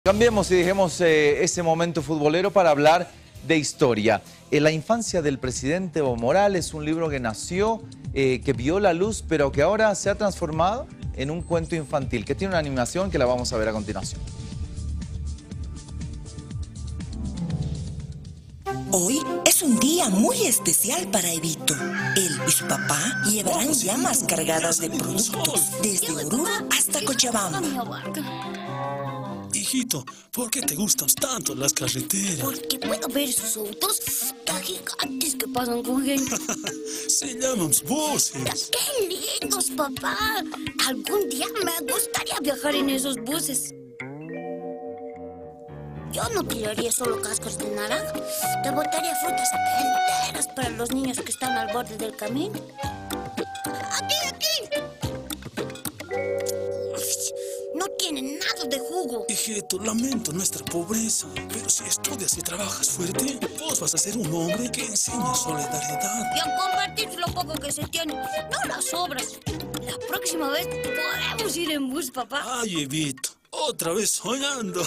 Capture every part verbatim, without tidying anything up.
Cambiemos y dejemos eh, ese momento futbolero para hablar de historia. En la infancia del presidente Evo Morales, un libro que nació, eh, que vio la luz, pero que ahora se ha transformado en un cuento infantil, que tiene una animación que la vamos a ver a continuación. Hoy es un día muy especial para Evito. Él y su papá llevarán llamas cargadas de productos desde Oruro hasta Cochabamba. Hijito, ¿por qué te gustan tanto las carreteras? Porque puedo ver esos autos tan gigantes que pasan con gente. Se llaman buses. ¡Qué lindos, papá! Algún día me gustaría viajar en esos buses. Yo no tiraría solo cascos de naranja. Te botaría frutas enteras para los niños que están al borde del camino. ¡Aquí, aquí! No tienen nada de jugo. Hijito, lamento nuestra pobreza, pero si estudias y trabajas fuerte, vos vas a ser un hombre que enseña solidaridad. Y a compartir lo poco que se tiene, no las obras. La próxima vez podemos ir en bus, papá. Ay, Evito, otra vez soñando.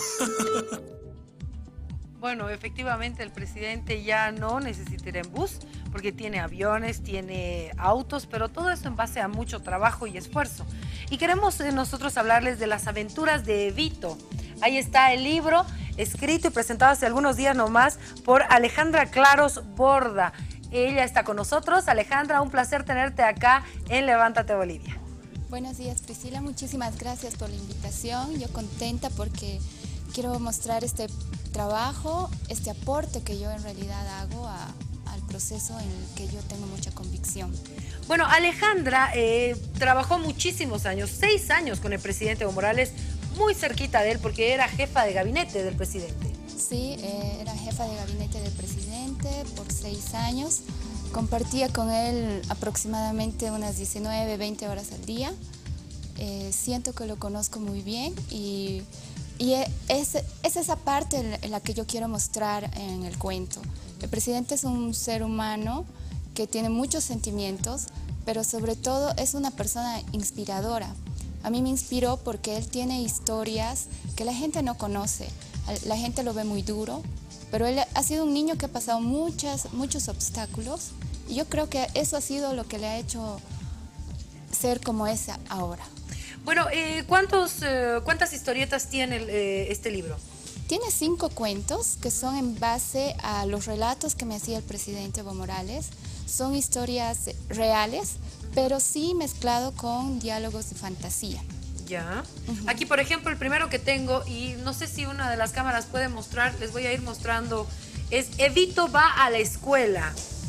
Bueno, efectivamente el presidente ya no necesita ir en bus porque tiene aviones, tiene autos, pero todo eso en base a mucho trabajo y esfuerzo. Y queremos eh, nosotros hablarles de las aventuras de Evito. Ahí está el libro, escrito y presentado hace algunos días nomás por Alejandra Claros Borda. Ella está con nosotros. Alejandra, un placer tenerte acá en Levántate Bolivia. Buenos días, Priscila. Muchísimas gracias por la invitación. Yo contenta porque quiero mostrar este trabajo, este aporte que yo en realidad hago a, al proceso en el que yo tengo mucha convicción. Bueno, Alejandra eh, trabajó muchísimos años, seis años con el presidente Evo Morales, muy cerquita de él porque era jefa de gabinete del presidente. Sí, eh, era jefa de gabinete del presidente por seis años. Compartía con él aproximadamente unas diecinueve, veinte horas al día. Eh, siento que lo conozco muy bien y... Y es, es esa parte en la que yo quiero mostrar en el cuento. El presidente es un ser humano que tiene muchos sentimientos, pero sobre todo es una persona inspiradora. A mí me inspiró porque él tiene historias que la gente no conoce. La gente lo ve muy duro, pero él ha sido un niño que ha pasado muchas, muchos obstáculos y yo creo que eso ha sido lo que le ha hecho ser como es ahora. Bueno, eh, ¿cuántos, eh, ¿cuántas historietas tiene eh, este libro? Tiene cinco cuentos que son en base a los relatos que me hacía el presidente Evo Morales. Son historias reales, pero sí mezclado con diálogos de fantasía. Ya. Uh-huh. Aquí, por ejemplo, el primero que tengo, y no sé si una de las cámaras puede mostrar, les voy a ir mostrando, es Evito va a la escuela.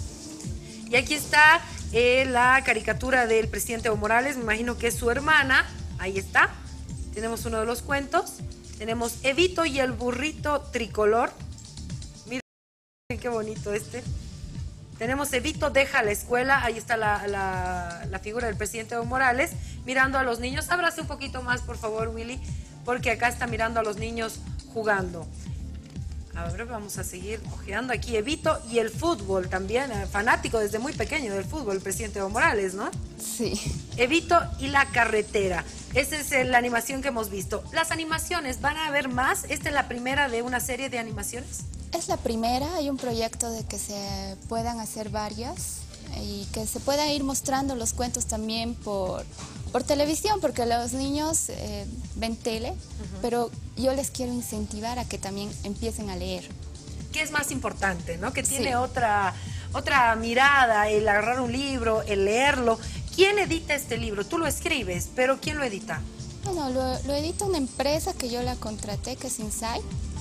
Y aquí está eh, la caricatura del presidente Evo Morales, me imagino que es su hermana. Ahí está, tenemos uno de los cuentos, tenemos Evito y el burrito tricolor, miren qué bonito este, tenemos Evito deja la escuela, ahí está la, la, la figura del presidente Evo Morales, mirando a los niños, ábrase un poquito más por favor Willy, porque acá está mirando a los niños jugando. A ver, vamos a seguir ojeando aquí Evito y el fútbol también, fanático desde muy pequeño del fútbol, el presidente Evo Morales, ¿no? Sí. Evito y la carretera. Esa es la animación que hemos visto. Las animaciones, ¿van a haber más? ¿Esta es la primera de una serie de animaciones? Es la primera, hay un proyecto de que se puedan hacer varias y que se puedan ir mostrando los cuentos también por, por televisión, porque los niños eh, ven tele, uh-huh. Pero yo les quiero incentivar a que también empiecen a leer. ¿Qué es más importante, no? Que tiene Sí. otra, otra mirada, el agarrar un libro, el leerlo. ¿Quién edita este libro? Tú lo escribes, pero ¿quién lo edita? Bueno, lo, lo edita una empresa que yo la contraté, que es Insight,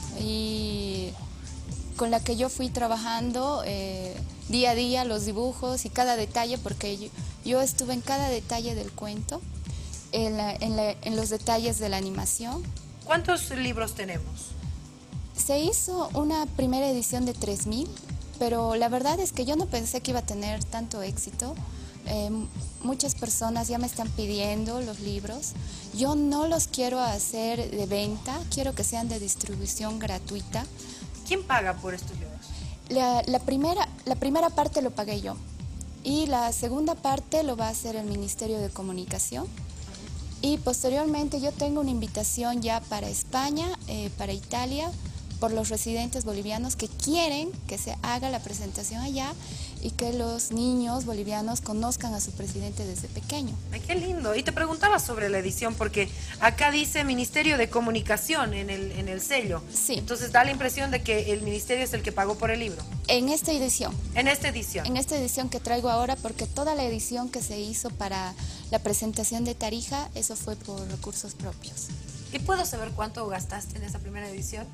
y con la que yo fui trabajando eh, día a día los dibujos y cada detalle, porque yo, yo estuve en cada detalle del cuento, en, la, en, la, en los detalles de la animación. ¿Cuántos libros tenemos? Se hizo una primera edición de tres mil, pero la verdad es que yo no pensé que iba a tener tanto éxito. Eh, muchas personas ya me están pidiendo los libros. Yo no los quiero hacer de venta, quiero que sean de distribución gratuita. ¿Quién paga por estos libros? La, la, primera, la primera parte lo pagué yo y la segunda parte lo va a hacer el Ministerio de Comunicación. Y posteriormente yo tengo una invitación ya para España, eh, para Italia, por los residentes bolivianos que quieren que se haga la presentación allá y que los niños bolivianos conozcan a su presidente desde pequeño. Ay, qué lindo. Y te preguntaba sobre la edición, porque acá dice Ministerio de Comunicación en el, en el sello. Sí. Entonces da la impresión de que el ministerio es el que pagó por el libro. En esta edición. En esta edición. En esta edición que traigo ahora, porque toda la edición que se hizo para la presentación de Tarija, eso fue por recursos propios. ¿Y puedo saber cuánto gastaste en esa primera edición?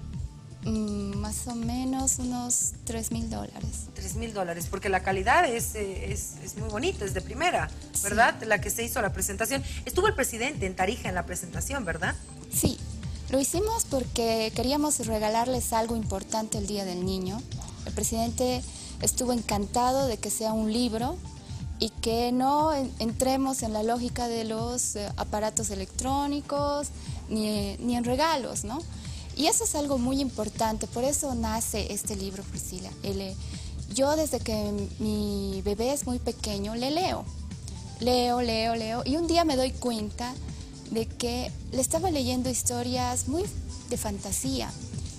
Mm, más o menos unos tres mil dólares. Tres mil dólares, porque la calidad es, eh, es, es muy bonita, es de primera, ¿verdad? Sí. La que se hizo la presentación. Estuvo el presidente en Tarija en la presentación, ¿verdad? Sí, lo hicimos porque queríamos regalarles algo importante el Día del Niño. El presidente estuvo encantado de que sea un libro y que no entremos en la lógica de los eh, aparatos electrónicos ni, ni en regalos, ¿no? Y eso es algo muy importante, por eso nace este libro, Priscila. El, yo desde que mi bebé es muy pequeño le leo, leo, leo, leo, y un día me doy cuenta de que le estaba leyendo historias muy de fantasía.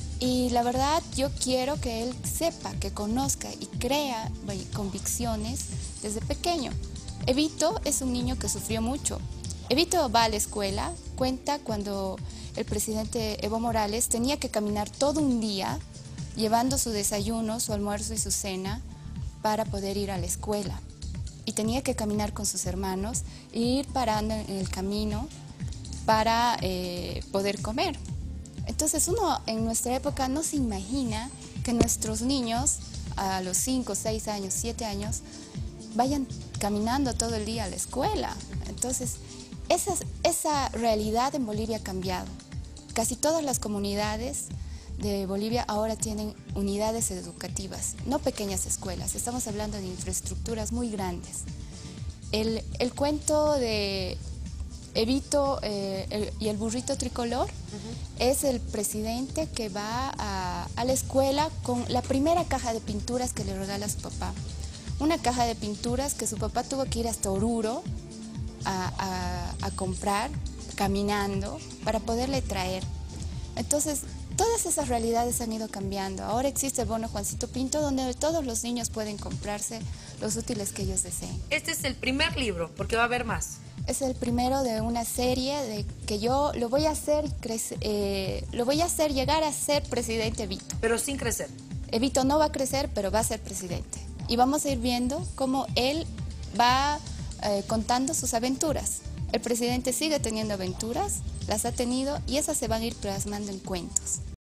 Y la verdad yo quiero que él sepa, que conozca y crea convicciones desde pequeño. Evito es un niño que sufrió mucho. Evito va a la escuela, cuenta cuando el presidente Evo Morales tenía que caminar todo un día llevando su desayuno, su almuerzo y su cena para poder ir a la escuela. Y tenía que caminar con sus hermanos e ir parando en el camino para eh, poder comer. Entonces uno en nuestra época no se imagina que nuestros niños a los cinco, seis años, siete años vayan caminando todo el día a la escuela. Entonces esa, esa realidad en Bolivia ha cambiado. Casi todas las comunidades de Bolivia ahora tienen unidades educativas, no pequeñas escuelas. Estamos hablando de infraestructuras muy grandes. El, el cuento de Evito eh, el, y el burrito tricolor uh-huh. es el presidente que va a, a la escuela con la primera caja de pinturas que le regala su papá. Una caja de pinturas que su papá tuvo que ir hasta Oruro a, a, a comprar, caminando, para poderle traer. Entonces, todas esas realidades han ido cambiando. Ahora existe el bono Juancito Pinto, donde todos los niños pueden comprarse los útiles que ellos deseen. Este es el primer libro, porque va a haber más. Es el primero de una serie de que yo lo voy a hacer, eh, lo voy a hacer llegar a ser presidente Evito. Pero sin crecer. Evito no va a crecer, pero va a ser presidente. Y vamos a ir viendo cómo él va eh, contando sus aventuras. El presidente sigue teniendo aventuras, las ha tenido y esas se van a ir plasmando en cuentos.